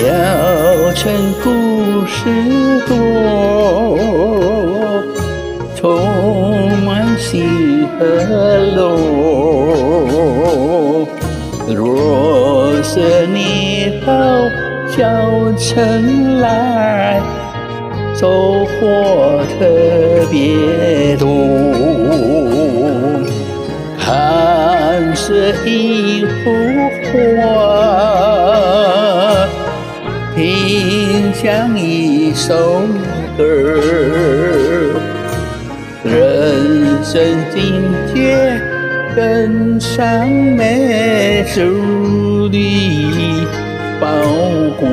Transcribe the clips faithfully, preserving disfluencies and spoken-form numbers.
小城故事多，充满喜和乐。若是你到小城来，收获特别多。看是一幅画，听像一首歌，人生境界跟上美术的包裹。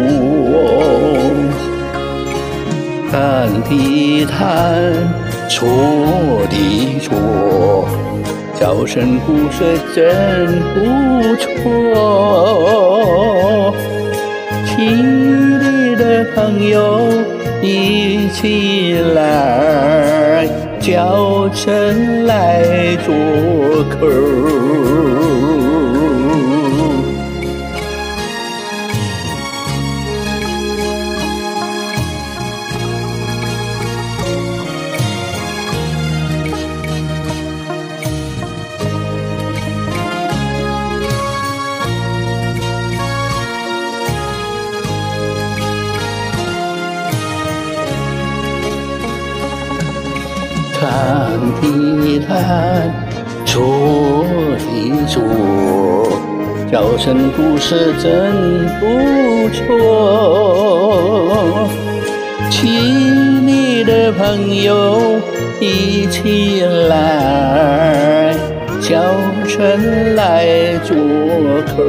看地毯错的错，小城故事真不错。亲爱的朋友，一起来小城来做客。看地毯错的错，小城故事真不错。亲爱的朋友，一起来小城来做客，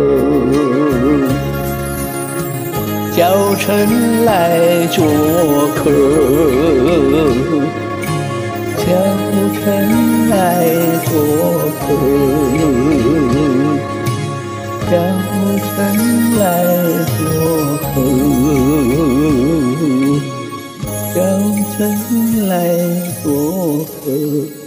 小城来做客。小城来做客，小城来做客，小城来做客。